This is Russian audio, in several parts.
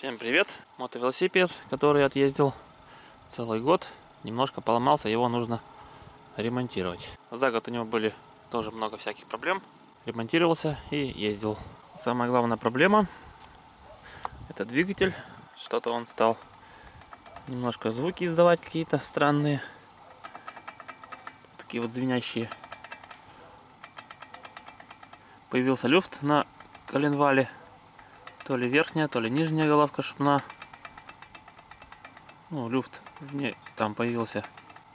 Всем привет! Мотовелосипед, который отъездил целый год, немножко поломался, его нужно ремонтировать. За год у него были тоже много всяких проблем. Ремонтировался и ездил. Самая главная проблема — это двигатель. Что-то он стал немножко звуки издавать какие-то странные. Такие вот звенящие. Появился люфт на коленвале. То ли верхняя, то ли нижняя головка шипна. Ну, люфт там появился.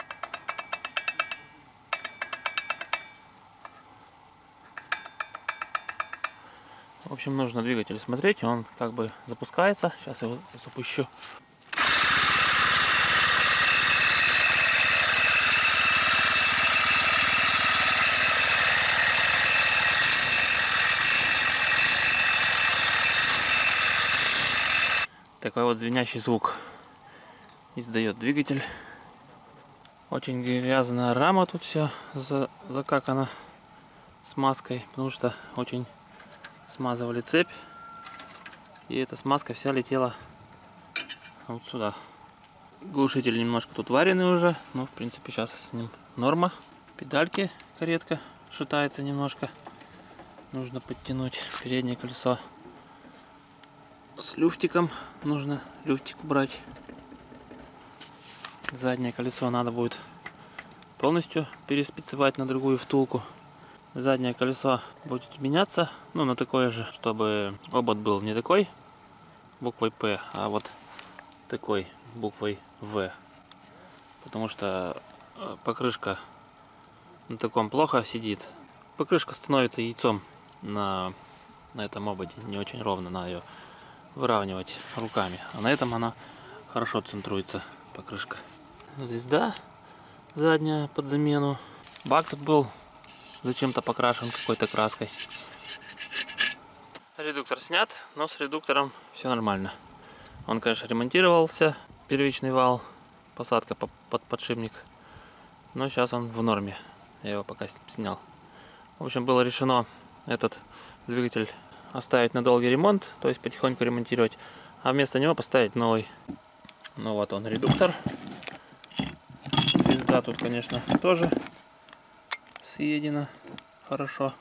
В общем, нужно двигатель смотреть. Он как бы запускается. Сейчас я его запущу. Такой вот звенящий звук издает двигатель. Очень грязная рама, тут все закакана смазкой, потому что очень смазывали цепь, и эта смазка вся летела вот сюда. Глушитель немножко тут вареный уже, но в принципе сейчас с ним норма. Педальки каретка шатается немножко, нужно подтянуть переднее колесо. С люфтиком нужно люфтик убрать. Заднее колесо надо будет полностью переспецевать на другую втулку. Заднее колесо будет меняться, ну, на такое же, чтобы обод был не такой буквой П, а вот такой буквой В. Потому что покрышка на таком плохо сидит. Покрышка становится яйцом на этом ободе, не очень ровно, надо ее выравнивать руками. А на этом она хорошо центруется, покрышка. Звезда задняя под замену. Бак тут был зачем-то покрашен какой-то краской. Редуктор снят, но с редуктором все нормально. Он, конечно, ремонтировался, первичный вал, посадка под подшипник. Но сейчас он в норме. Я его пока снял. В общем, было решено этот двигатель оставить на долгий ремонт, то есть потихоньку ремонтировать, а вместо него поставить новый. Ну вот он, редуктор. Звезда тут, конечно, тоже съедена хорошо.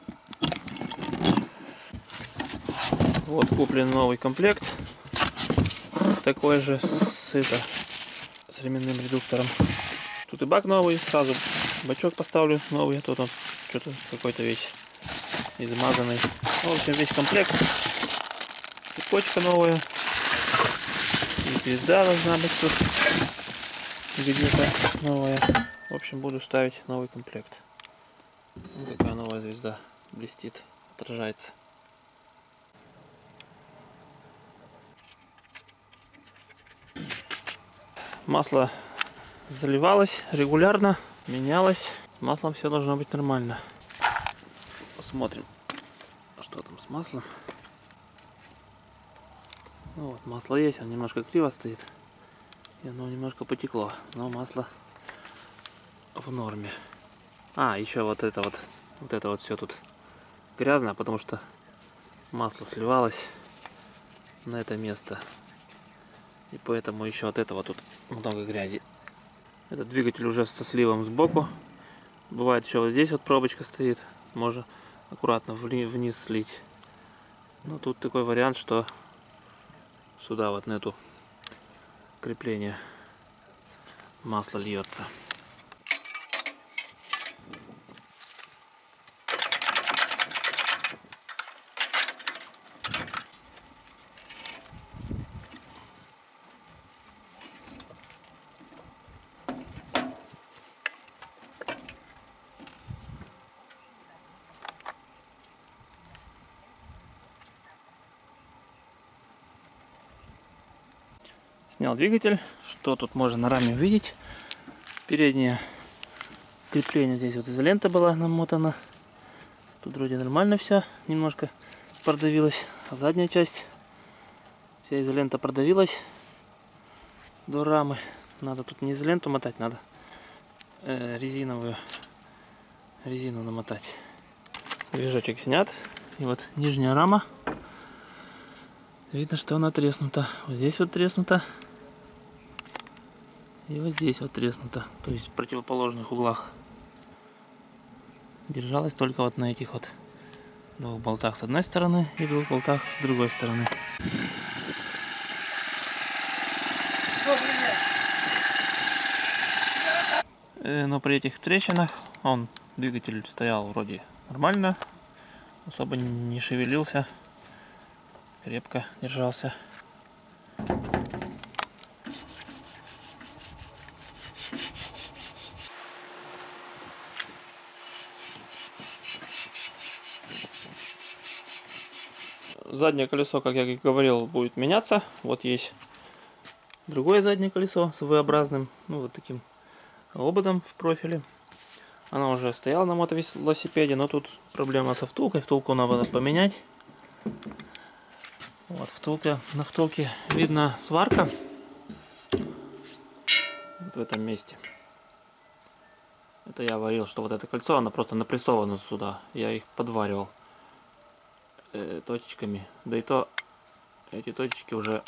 Вот куплен новый комплект, такой же с ременным редуктором. Тут и бак новый, сразу бачок поставлю новый, тут он что-то какой-то весь измазанный. В общем, весь комплект. Цепочка новая. И звезда должна быть тут где-то новая. В общем, буду ставить новый комплект. Вот такая новая звезда блестит, отражается. Масло заливалось регулярно, менялось. С маслом все должно быть нормально. Посмотрим, что там с маслом. Ну вот, масло есть, оно немножко криво стоит. И оно немножко потекло, но масло в норме. А, еще вот это вот все тут грязно, потому что масло сливалось на это место. И поэтому еще от этого тут много грязи. Этот двигатель уже со сливом сбоку. Бывает еще вот здесь вот пробочка стоит. Можно аккуратно вниз слить. Но тут такой вариант, что сюда вот на эту крепление масло льется. Снял двигатель. Что тут можно на раме увидеть? Переднее крепление, здесь вот изолента была намотана. Тут вроде нормально все. Немножко продавилась. А задняя часть, вся изолента продавилась до рамы. Надо тут не изоленту мотать, надо резину намотать. Движочек снят. И вот нижняя рама. Видно, что она треснута. Вот здесь вот треснута. И вот здесь вот треснута. То есть в противоположных углах. Держалась только вот на этих вот двух болтах с одной стороны и двух болтах с другой стороны. Но при этих трещинах двигатель стоял вроде нормально, особо не шевелился, крепко держался. Заднее колесо, как я и говорил, будет меняться. Вот есть другое заднее колесо с V-образным, ну вот таким ободом в профиле. Оно уже стояло на мотовелосипеде, но тут проблема со втулкой. Втулку надо поменять. Вот на втулке видно сварка. Вот в этом месте. Это я говорил, что вот это кольцо, оно просто напрессовано сюда. Я их подваривал точечками. Да и то эти точечки уже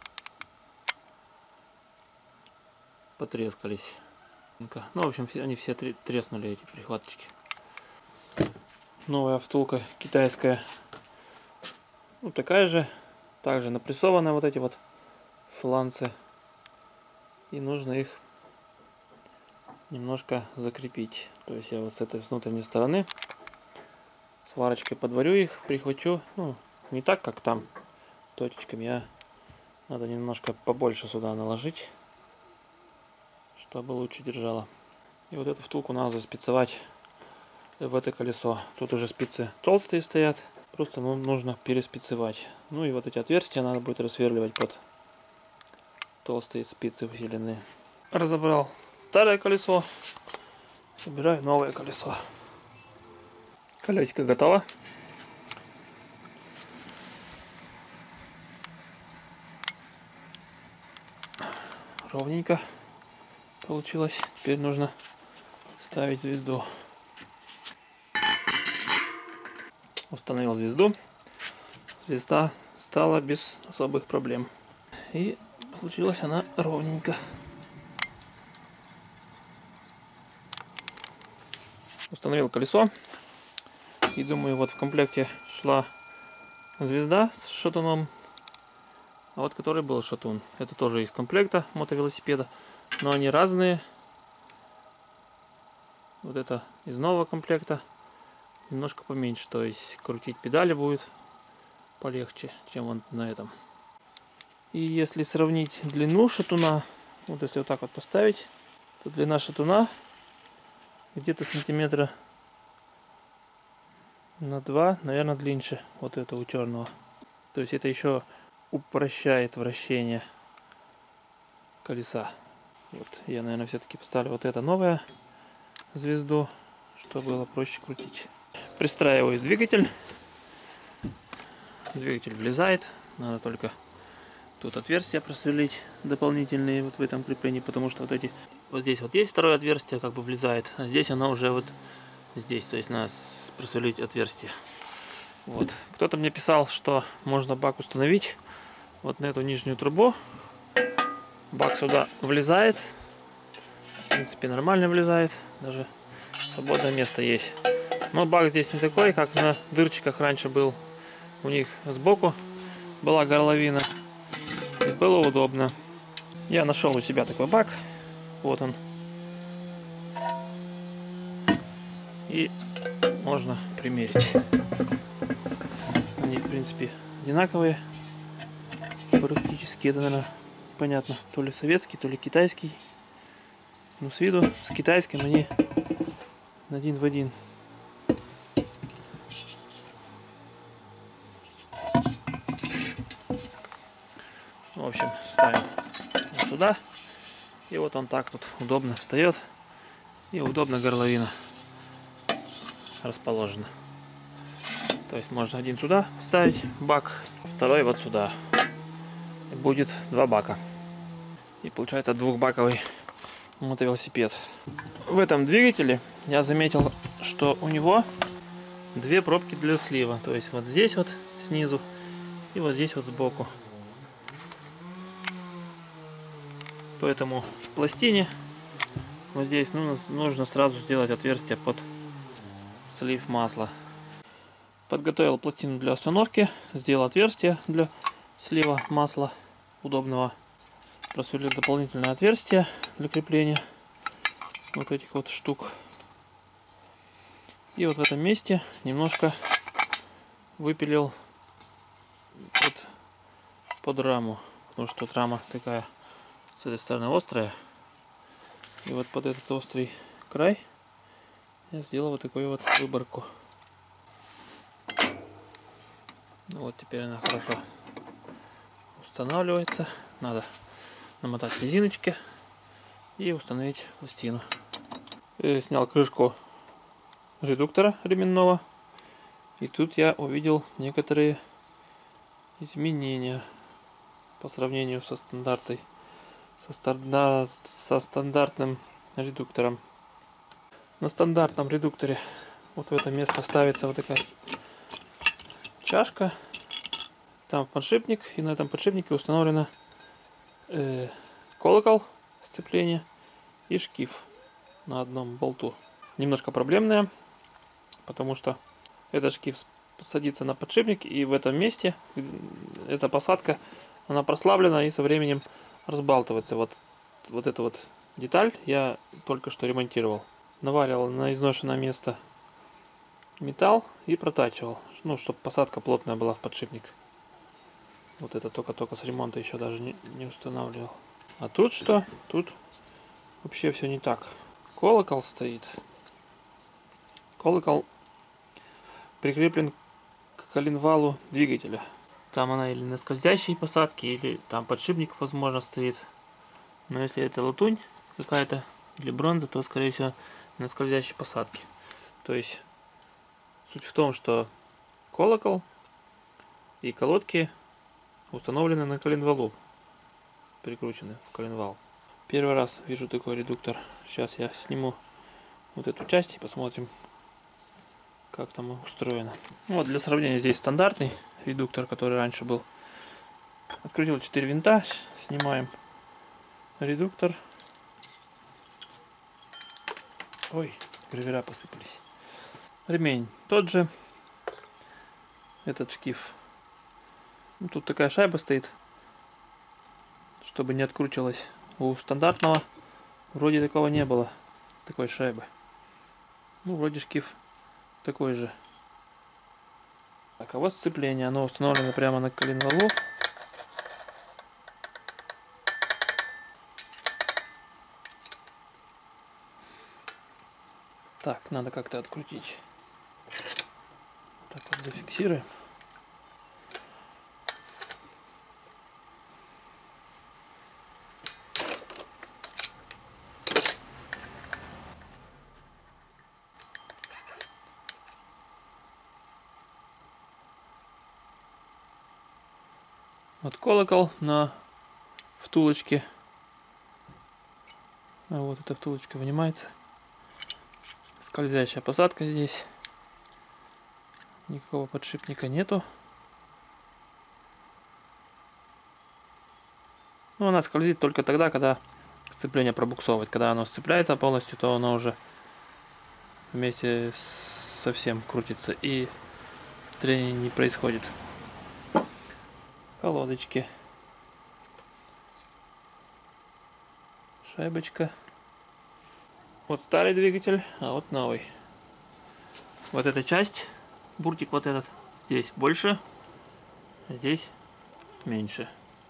потрескались. Ну, в общем, они все треснули, эти прихваточки. Новая втулка китайская. Ну, такая же. Также напрессованы вот эти вот фланцы. И нужно их немножко закрепить. То есть я вот с этой внутренней стороны сварочкой подварю их, прихвачу. Ну, не так, как там точечками, а надо немножко побольше сюда наложить, чтобы лучше держала. И вот эту втулку надо заспицевать в это колесо. Тут уже спицы толстые стоят, просто нужно переспицевать. Ну и вот эти отверстия надо будет рассверливать под толстые спицы усиленные. Разобрал старое колесо, собираю новое колесо. Колесико готово. Ровненько получилось. Теперь нужно ставить звезду. Установил звезду. Звезда стала без особых проблем. И получилась она ровненько. Установил колесо. И думаю, вот в комплекте шла звезда с шатуном. А вот который был шатун. Это тоже из комплекта мотовелосипеда. Но они разные. Вот это из нового комплекта. Немножко поменьше. То есть крутить педали будет полегче, чем вот на этом. И если сравнить длину шатуна, вот если вот так вот поставить, то длина шатуна где-то сантиметра на 2, наверное, длиннее вот этого черного. То есть это еще упрощает вращение колеса. Вот я, наверное, все-таки поставлю вот это новое звезду, чтобы было проще крутить. Пристраиваю двигатель. Двигатель влезает. Надо только тут отверстия просверлить дополнительные вот в этом креплении, потому что вот здесь вот есть второе отверстие, как бы влезает, а здесь оно уже вот здесь, то есть надо просверлить отверстие. Вот. Кто-то мне писал, что можно бак установить вот на эту нижнюю трубу. Бак сюда влезает. В принципе, нормально влезает. Даже свободное место есть. Но бак здесь не такой, как на дырчиках раньше был. У них сбоку была горловина. И было удобно. Я нашел у себя такой бак. Вот он. И можно примерить. Они, в принципе, одинаковые. Практически, это, наверное, понятно, то ли советский, то ли китайский. Но с виду с китайским они один в один. В общем, ставим вот сюда. И вот он так тут удобно встает. И удобно горловина расположена. То есть можно один сюда ставить бак, второй вот сюда. И будет два бака. И получается двухбаковый мотовелосипед. В этом двигателе я заметил, что у него две пробки для слива. То есть вот здесь вот снизу и вот здесь вот сбоку. Поэтому в пластине вот здесь нужно сразу сделать отверстие под слив масла. Подготовил пластину для установки, сделал отверстие для слива масла удобного. Просверлил дополнительное отверстие для крепления вот этих вот штук. И вот в этом месте немножко выпилил под раму, потому что тут рама такая с этой стороны острая. И вот под этот острый край я сделал вот такую вот выборку. Вот теперь она хорошо устанавливается. Надо намотать резиночки и установить пластину. Снял крышку редуктора ременного. И тут я увидел некоторые изменения по сравнению со стандартным редуктором. На стандартном редукторе вот в это место ставится вот такая чашка. Там подшипник, и на этом подшипнике установлено колокол сцепления и шкив на одном болту. Немножко проблемная, потому что этот шкив садится на подшипник, и в этом месте эта посадка, она прослаблена и со временем разбалтывается. Вот эту вот деталь я только что ремонтировал. Наваливал на изношенное место металл и протачивал, ну, чтобы посадка плотная была в подшипник. Вот это только с ремонта еще даже не устанавливал. А тут что? Тут вообще все не так. Колокол стоит. Колокол прикреплен к коленвалу двигателя. Там она или на скользящей посадке, или там подшипник, возможно, стоит. Но если это латунь какая-то или бронза, то, скорее всего, на скользящей посадке. То есть суть в том, что колокол и колодки установлены на коленвалу, прикручены в коленвал. Первый раз вижу такой редуктор. Сейчас я сниму вот эту часть и посмотрим, как там устроено. Вот для сравнения, здесь стандартный редуктор, который раньше был. Открутил 4 винта, снимаем редуктор. Ой, гравера посыпались. Ремень тот же. Этот шкив. Ну, тут такая шайба стоит, чтобы не откручивалась. У стандартного вроде такого не было, такой шайбы. Ну, вроде шкив такой же. Так, а вот сцепление. Оно установлено прямо на коленвалу. Так, надо как-то открутить. Так вот зафиксируем. Вот колокол на втулочке. А вот эта втулочка вынимается. Скользящая посадка здесь. Никакого подшипника нету. Ну, она скользит только тогда, когда сцепление пробуксовывает. Когда оно сцепляется полностью, то оно уже вместе совсем крутится и трение не происходит. Колодочки. Шайбочка. Вот старый двигатель, а вот новый. Вот эта часть, буртик вот этот, здесь больше, здесь меньше.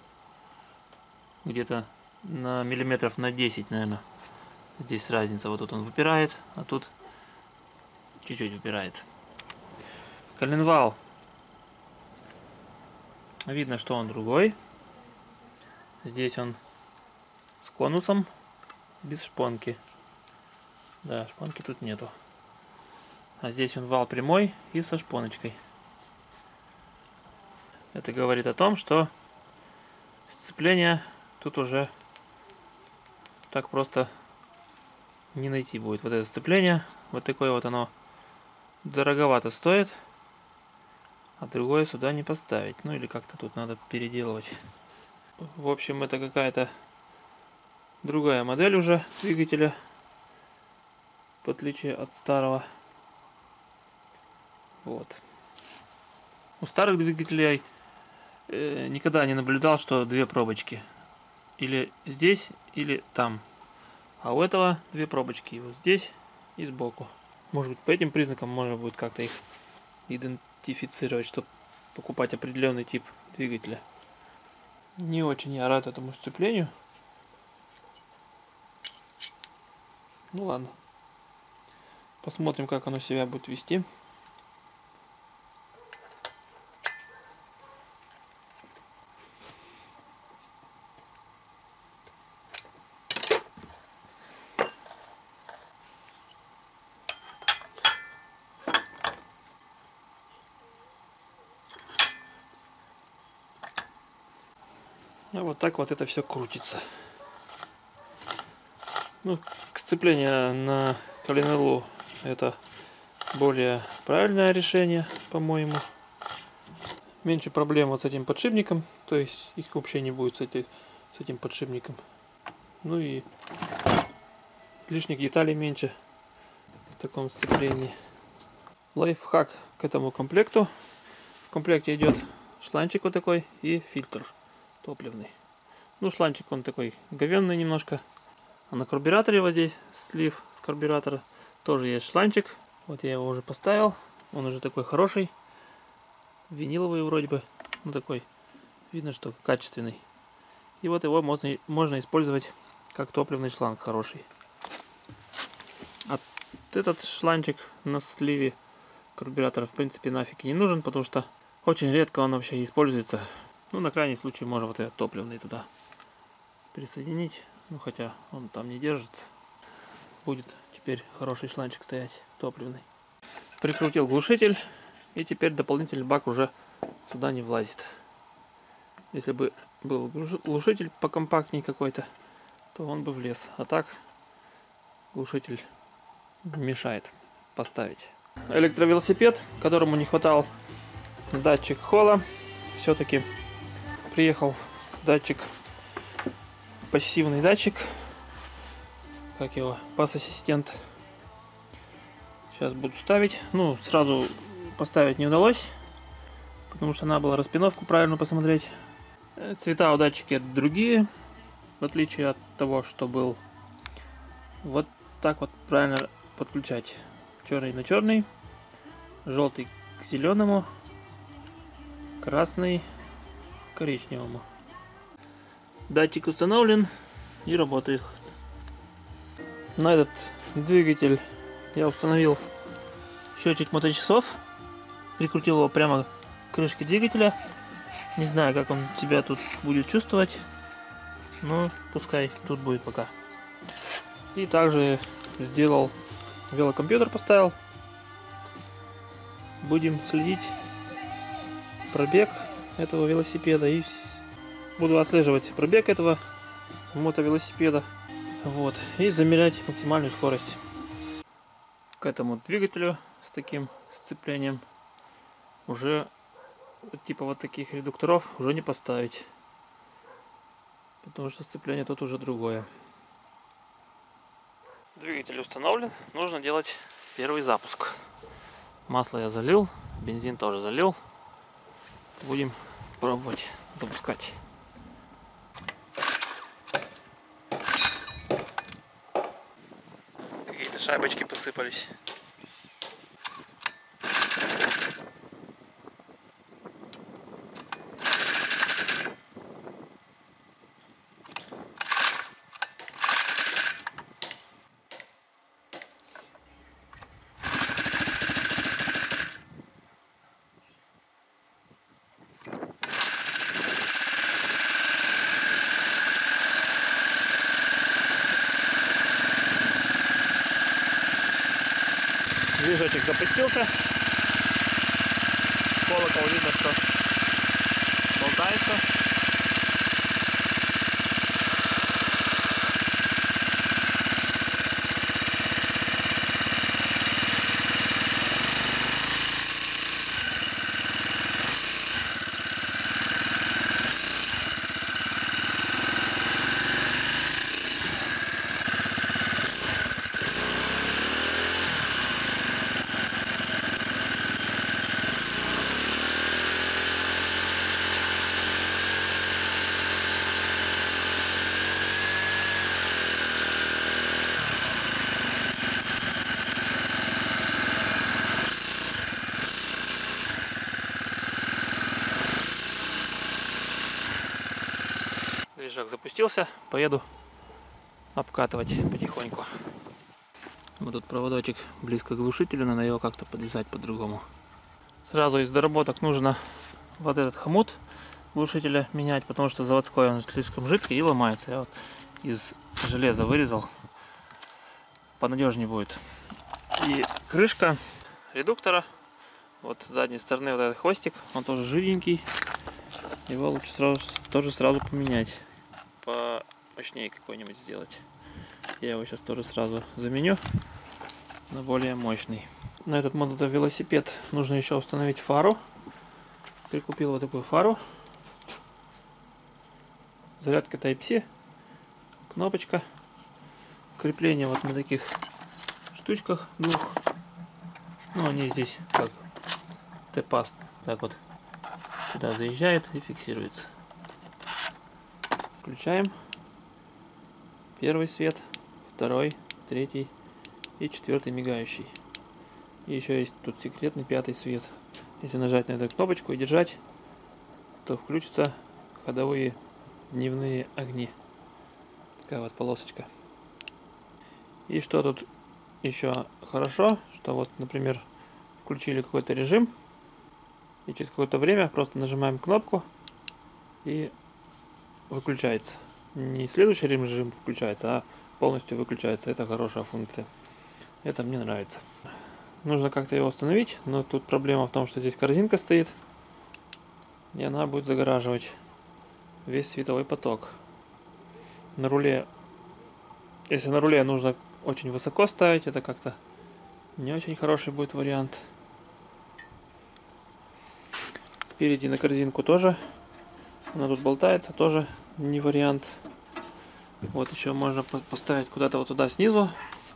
Где-то на миллиметров на 10, наверное. Здесь разница. Вот тут он выпирает, а тут чуть-чуть выпирает. Коленвал. Видно, что он другой. Здесь он с конусом, без шпонки. Да, шпонки тут нету. А здесь он вал прямой и со шпоночкой. Это говорит о том, что сцепление тут уже так просто не найти будет. Вот это сцепление, вот такое вот оно дороговато стоит, а другое сюда не поставить. Ну или как-то тут надо переделывать. В общем, это какая-то другая модель уже двигателя, в отличие от старого. Вот. У старых двигателей никогда не наблюдал, что две пробочки. Или здесь, или там. А у этого две пробочки. Вот здесь и сбоку. Может быть, по этим признакам можно будет как-то их идентифицировать, чтобы покупать определенный тип двигателя. Не очень я рад этому сцеплению. Ну ладно. Посмотрим, как оно себя будет вести. И вот так вот это все крутится. Ну, сцепление на Калинеллу это более правильное решение, по-моему. Меньше проблем вот с этим подшипником, то есть их вообще не будет с этим подшипником. Ну и лишних деталей меньше в таком сцеплении. Лайфхак к этому комплекту. В комплекте идет шланчик вот такой и фильтр топливный. Ну, шланчик он такой говенный немножко. А на карбюраторе вот здесь слив с карбюратора тоже есть шланчик. Вот я его уже поставил. Он уже такой хороший. Виниловый вроде бы. Ну, такой. Видно, что качественный. И вот его можно использовать как топливный шланг хороший. А этот шланчик на сливе карбюратора в принципе нафиг и не нужен, потому что очень редко он вообще используется. Ну, на крайний случай можно вот этот топливный туда присоединить. Ну, хотя он там не держится. Будет теперь хороший шланчик стоять, топливный. Прикрутил глушитель. И теперь дополнительный бак уже сюда не влазит. Если бы был глушитель покомпактнее какой-то, то он бы влез. А так глушитель мешает поставить. Электровелосипед, которому не хватал датчик холла, все-таки приехал датчик, пассивный датчик, как его, пас-ассистент. Сейчас буду ставить. Ну, сразу поставить не удалось, потому что надо было распиновку правильно посмотреть. Цвета у датчика другие, в отличие от того, что был. Вот так вот правильно подключать. Черный на черный, желтый к зеленому, красный к коричневому. Датчик установлен и работает. На этот двигатель я установил счетчик моточасов, прикрутил его прямо к крышке двигателя. Не знаю, как он себя тут будет чувствовать, но пускай тут будет пока. И также сделал велокомпьютер, поставил. Будем следить пробег этого велосипеда и буду отслеживать пробег этого мотовелосипеда. Вот, и замерять максимальную скорость. К этому двигателю с таким сцеплением уже типа вот таких редукторов уже не поставить, потому что сцепление тут уже другое. Двигатель установлен, нужно делать первый запуск. Масло я залил, бензин тоже залил. Будем пробовать запускать. Какие-то шайбочки посыпались. Движочек запустился. Колокол видно, что болтается. Движок запустился, поеду обкатывать потихоньку. Вот тут проводочек близко к глушителю, надо его как-то подвязать по-другому. Сразу из доработок нужно вот этот хомут глушителя менять, потому что заводской он слишком жидкий и ломается. Я вот из железа вырезал, понадежнее будет. И крышка редуктора, вот с задней стороны вот этот хвостик, он тоже жиденький. Его лучше сразу поменять, помощнее какой-нибудь сделать. Я его сейчас тоже сразу заменю на более мощный. На этот мотовелосипед нужно еще установить фару. Прикупил вот такую фару. Зарядка Type-C, кнопочка, крепление вот на таких штучках двух. Ну, они здесь как Т-паст, так вот сюда заезжает и фиксируется. Включаем. Первый свет, второй, третий и четвертый мигающий. И еще есть тут секретный пятый свет. Если нажать на эту кнопочку и держать, то включатся ходовые дневные огни. Такая вот полосочка. И что тут еще хорошо, что вот, например, включили какой-то режим, и через какое-то время просто нажимаем кнопку и выключается. Не следующий режим включается, а полностью выключается. Это хорошая функция. Это мне нравится. Нужно как-то его установить, но тут проблема в том, что здесь корзинка стоит, и она будет загораживать весь световой поток. На руле, если на руле нужно очень высоко ставить, это как-то не очень хороший будет вариант. Спереди на корзинку тоже, она тут болтается, тоже не вариант. Вот еще можно поставить куда-то вот туда снизу.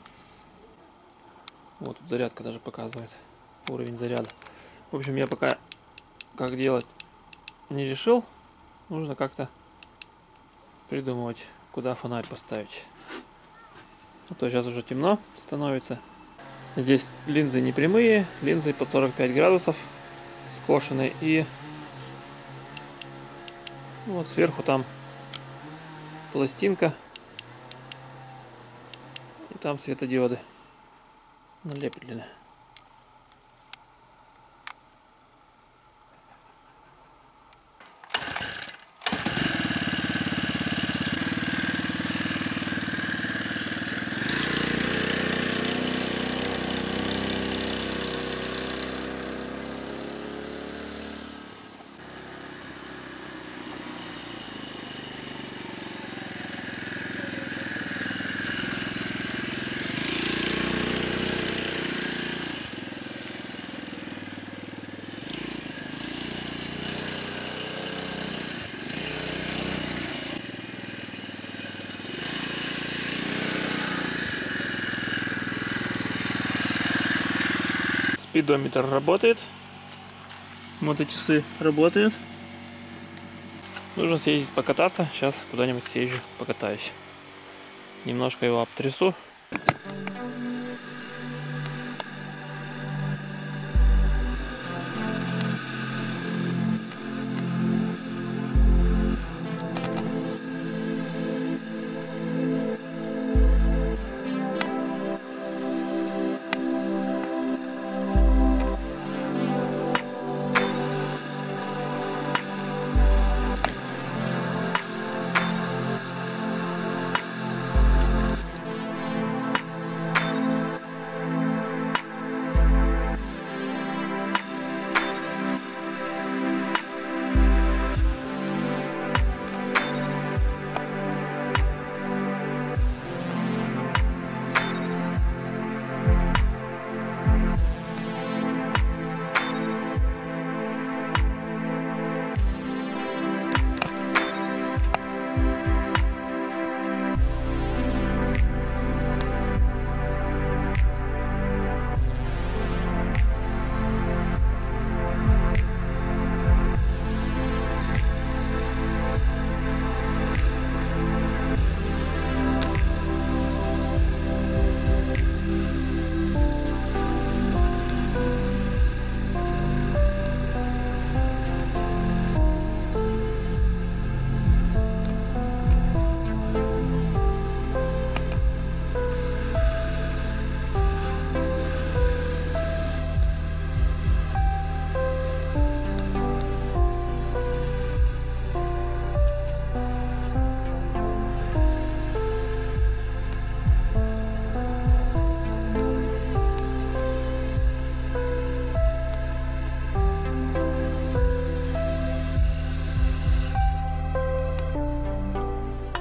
Вот тут зарядка даже показывает уровень заряда. В общем, я пока как делать не решил. Нужно как-то придумывать, куда фонарь поставить. А то сейчас уже темно становится. Здесь линзы не прямые, линзы под 45 градусов скошены. И вот сверху там пластинка. И там светодиоды налеплены. Спидометр работает, моточасы работают. Нужно съездить покататься. Сейчас куда-нибудь съезжу, покатаюсь. Немножко его обтрясу.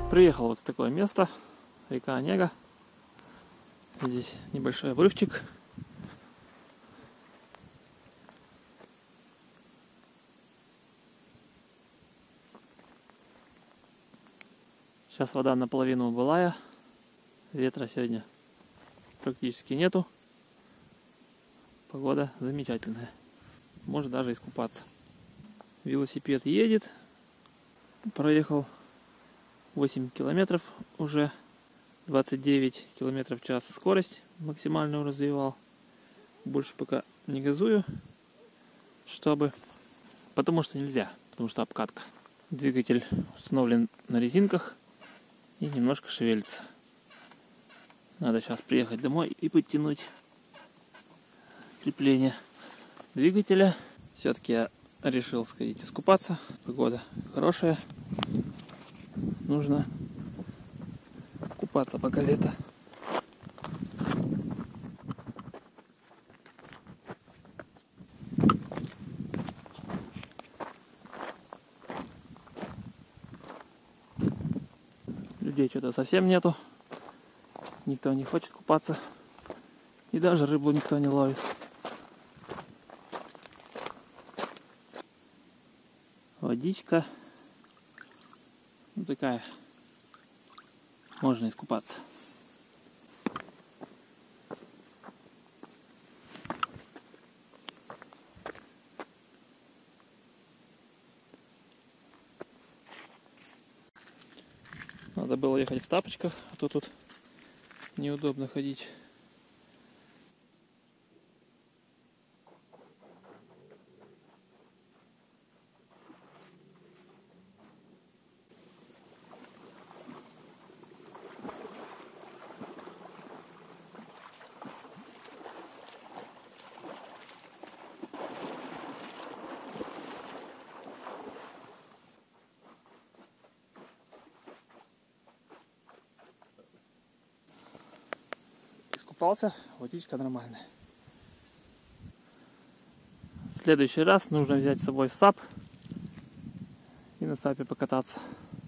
Приехал вот в такое место, река Онега. Здесь небольшой обрывчик. Сейчас вода наполовину былая. Ветра сегодня практически нету. Погода замечательная. Может даже искупаться. Велосипед едет. Проехал 8 километров уже. 29 километров в час скорость максимальную развивал. Больше пока не газую. Потому что нельзя. Потому что обкатка. Двигатель установлен на резинках. И немножко шевелится. Надо сейчас приехать домой и подтянуть крепление двигателя. Все-таки я решил сходить искупаться. Погода хорошая. Нужно купаться пока лето. Людей что-то совсем нету. Никто не хочет купаться. И даже рыбу никто не ловит. Водичка. Ну такая. Можно искупаться. Надо было ехать в тапочках, а то тут неудобно ходить. Искупался, водичка нормальная. В следующий раз нужно взять с собой сап и на сапе покататься.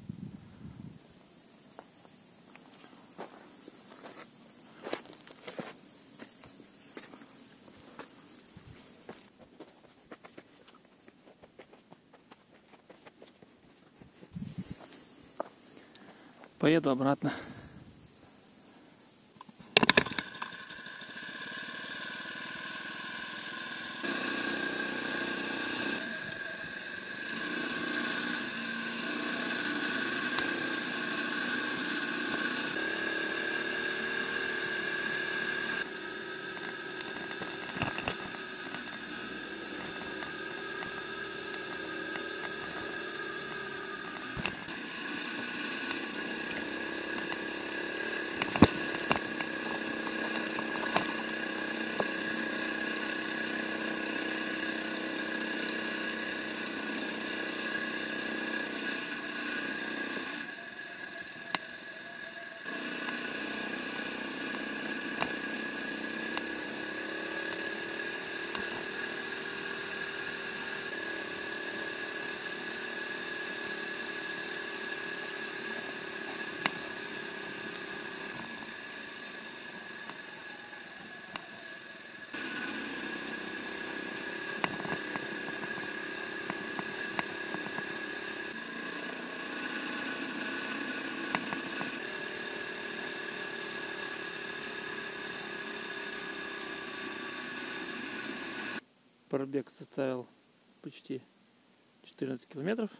Поеду обратно. Пробег составил почти 14 километров.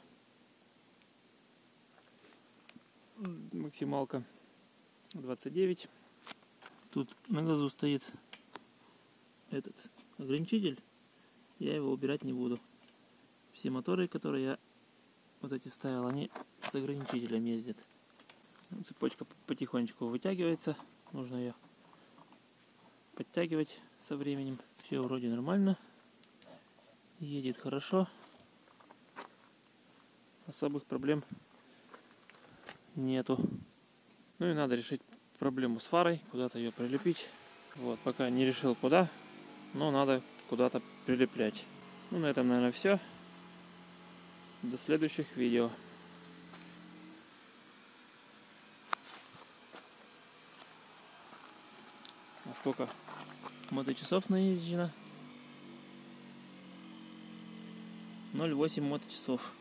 Максималка 29. Тут на газу стоит этот ограничитель. Я его убирать не буду. Все моторы, которые я вот эти ставил, они с ограничителем ездят. Цепочка потихонечку вытягивается. Нужно ее подтягивать со временем. Все вроде нормально. Едет хорошо. Особых проблем нету. Ну и надо решить проблему с фарой. Куда-то ее прилепить. Вот, пока не решил куда. Но надо куда-то прилеплять. Ну на этом, наверное, все. До следующих видео. Сколько моточасов наезжено? 0,8 моточасов.